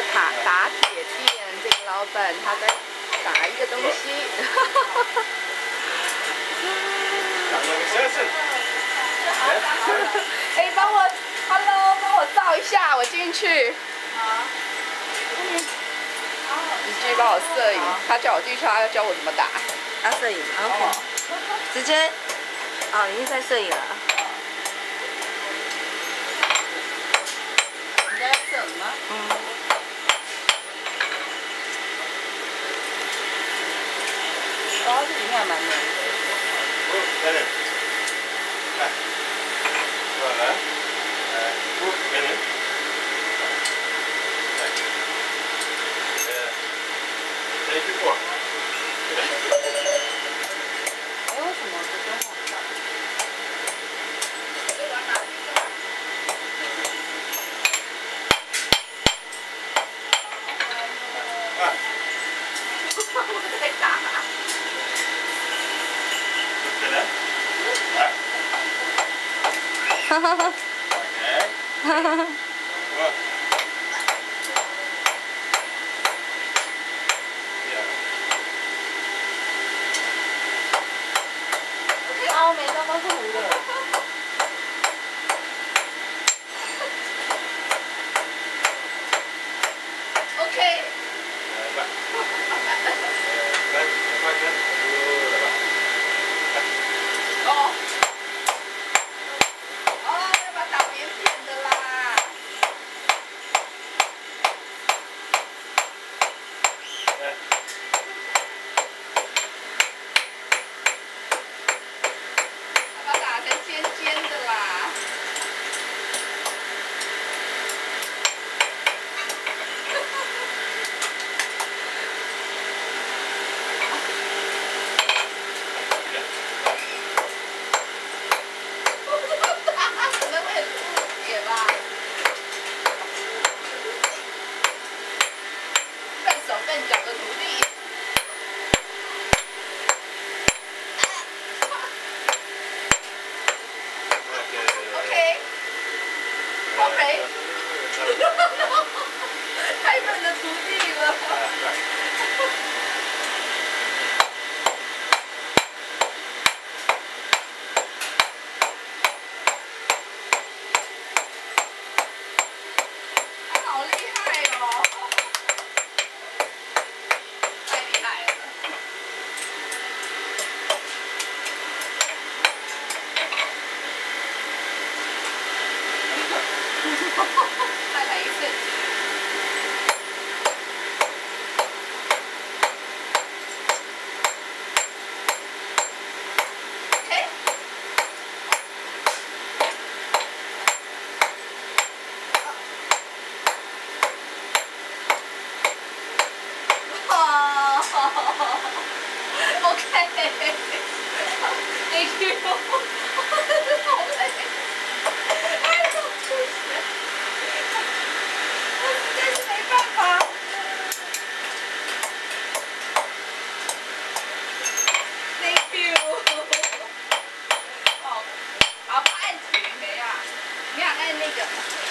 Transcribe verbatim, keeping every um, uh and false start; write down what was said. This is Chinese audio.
打打铁店，这个老板他在打一个东西。哎，帮我 ，Hello， 帮我照一下，我进去。好。你继续帮我摄影，他叫我进去，他要教我怎么打。 要摄影 ，OK。直接，哦，已经在摄影了。 你在摄影吗？嗯。哦，这里面还蛮美的。 来来，来，过来，来，不，给你。来，呃，thank you for。 哎，为什么这边好看？ 啊。 我在打。 哈哈哈。哈哈哈。 啊，我每张都是糊的。OK。 来吧。来，快点，来吧。 哦。哦，要把它打扁扁的啦。 来。 把它打成尖尖的啦。可能会很误解吧。笨手笨脚的徒弟。OK。OK。太笨的徒弟了。他好厉害哦！太厉害了。再来一次。OK。哇 ！OK。Thank you。好累。哎呦，不行。我实在是没办法。Thank you。好，好，他按停没啊？你想按那个？